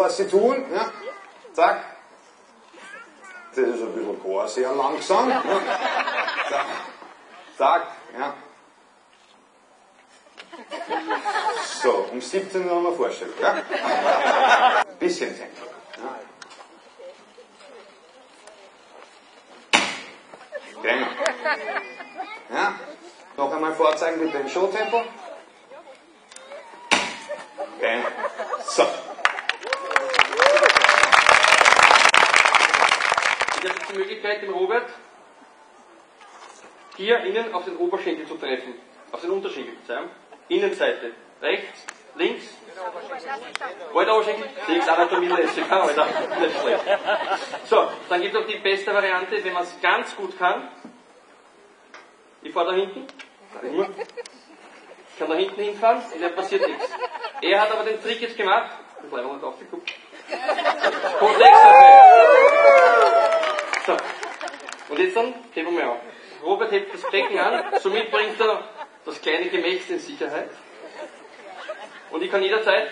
was sie tun. Ja? Zack. Das ist ein bisschen gar sehr langsam. Ja? Zack. Zack. Ja. So, um 17 Uhr haben wir Vorstellung. Ja? Bisschen Tempo. Ja? Okay. Ja? Noch einmal vorzeigen bitte im Showtempo. Okay. So. Ich habe jetzt die Möglichkeit, den Robert hier innen auf den Oberschenkel zu treffen. Auf den Unterschenkel, Verzeihung. Innenseite. Rechts, links. Alter Oberschenkel. Links, Anatomie-lässig. Alter, nicht schlecht. So, dann gibt es noch die beste Variante, wenn man es ganz gut kann. Ich fahre da hinten. Ich kann da hinten hinfahren und dann passiert nichts. Er hat aber den Trick jetzt gemacht. Ich habe nicht aufgeguckt. So. Und jetzt dann, heben wir auf. Robert hebt das Becken an, somit bringt er das kleine Gemächt in Sicherheit. Und ich kann jederzeit,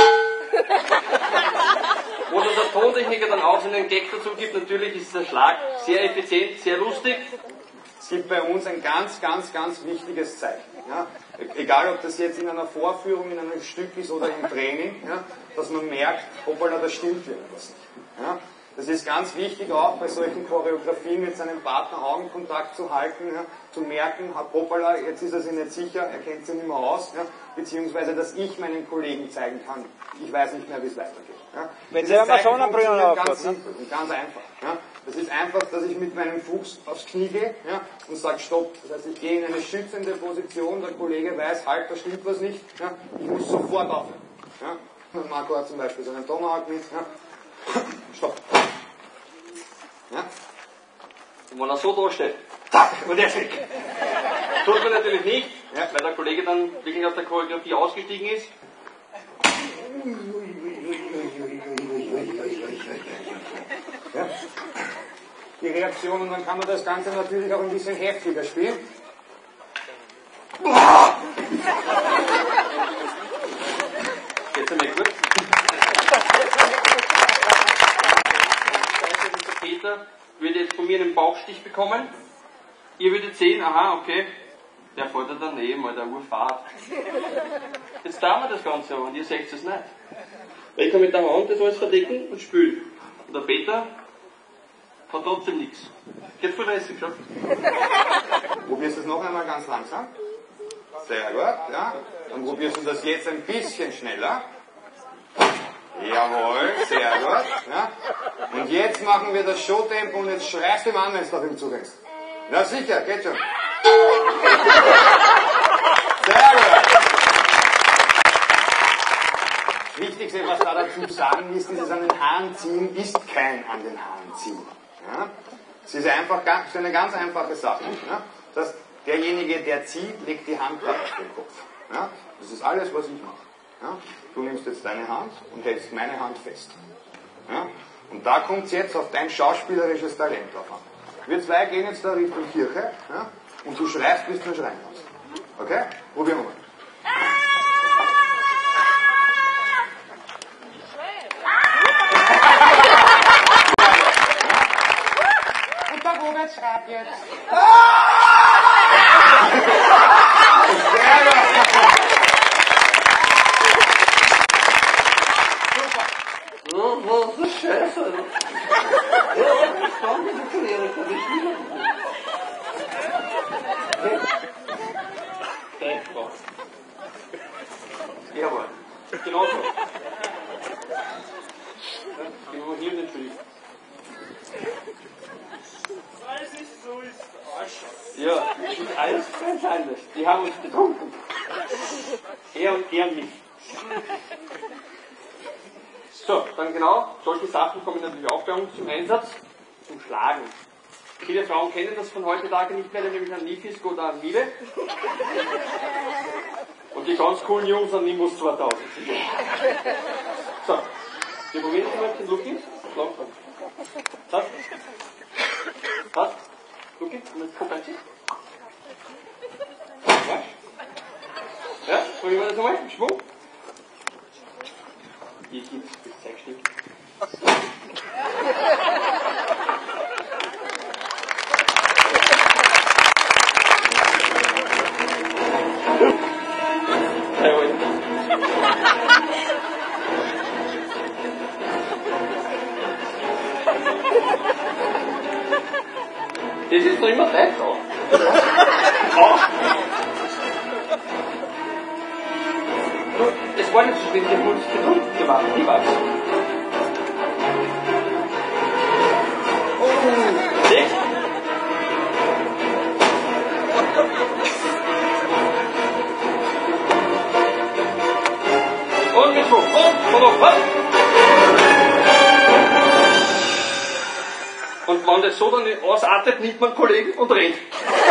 wo der Tontechniker dann auch einen Gag dazu gibt, natürlich ist der Schlag sehr effizient, sehr lustig. Es gibt bei uns ein ganz, ganz, ganz wichtiges Zeichen. Ja? Egal, ob das jetzt in einer Vorführung, in einem Stück ist oder im Training, ja? Dass man merkt, hoppala, da stimmt irgendwas nicht. Ja? Das ist ganz wichtig auch bei solchen Choreografien mit seinem Partner Augenkontakt zu halten, ja? Zu merken, hoppala, jetzt ist er sich nicht sicher, er kennt sich nicht mehr aus, ja? Beziehungsweise, dass ich meinen Kollegen zeigen kann, ich weiß nicht mehr, wie es weitergeht. Ja? Wenn Sie einmal schon eine Brille aufhört, ganz simpel und ganz einfach. Ja? Das ist einfach, dass ich mit meinem Fuß aufs Knie gehe, ja, und sage Stopp. Das heißt, ich gehe in eine schützende Position, der Kollege weiß, halt, da stimmt was nicht, ja, ich muss sofort aufhören. Ja. Marco hat zum Beispiel so einen Tomahawk mit, ja. Stopp. Ja. Und wenn er so da steht, zack, und er ist weg. Tut man natürlich nicht, ja, weil der Kollege dann wirklich aus der Choreografie ausgestiegen ist. Ja. Die Reaktion, und dann kann man das Ganze natürlich auch ein bisschen heftiger spielen. Jetzt einmal gut. Der Peter würde jetzt von mir einen Bauchstich bekommen. Ihr würdet sehen, aha, okay, der fährt da daneben, weil der Urfahrt. Jetzt tun wir das Ganze aber und ihr seht es nicht. Weil ich kann mit der Hand das alles verdecken und spülen. Und der Peter hat trotzdem nichts. Geht voll lässig, schon. Probierst du es noch einmal ganz langsam? Sehr gut, ja. Dann probierst du das jetzt ein bisschen schneller. Jawohl, sehr gut. Ja. Und jetzt machen wir das Showtempo und jetzt schreist du ihm an, wenn du auf ihm zurennst. Ja, sicher, geht schon. Sehr gut. Das Wichtigste, was da dazu sagen ist, dieses an den Haaren ziehen ist kein an den Haaren ziehen. Ja? Es ist einfach eine ganz einfache Sache. Ja? Das heißt, derjenige, der zieht, legt die Hand da auf den Kopf. Ja? Das ist alles, was ich mache. Ja? Du nimmst jetzt deine Hand und hältst meine Hand fest. Ja? Und da kommt es jetzt auf dein schauspielerisches Talent drauf an. Wir zwei gehen jetzt da Richtung Kirche, ja? Und du schreist, bis du schreien kannst. Okay? Probieren wir mal. Und der Robert schreibt jetzt. Sehr gut. Was ist Scheiße? Ich kann diese Karriere kann ich wieder. Jawohl. Genau so. Genau hier den Schritt. Alles ist so, ist Arsch. Ja, das ist alles ganz anders. Die haben uns betrunken. Er und er nicht. So, dann genau, solche Sachen kommen natürlich auch bei uns zum Einsatz, zum Schlagen. Viele Frauen kennen das von heutzutage nicht mehr, nämlich an Nifisk oder an Miele. Und die ganz coolen Jungs an Nimbus 2000. So, wir probieren jetzt mal den Lucky. Langsam. Was? Was? Lucky? Und jetzt guck ein bisschen. Ja, probieren wir das nochmal. Schwung. Hier gibt's das Zeigstück. Das ist noch immer Zeit da. Es war nicht so schlimm, der wurde gedrückt gemacht, ich weiß. Siehst? Und mit Schwung, und hopp. Und wenn das so dann ausartet, nimmt man einen Kollegen und rennt.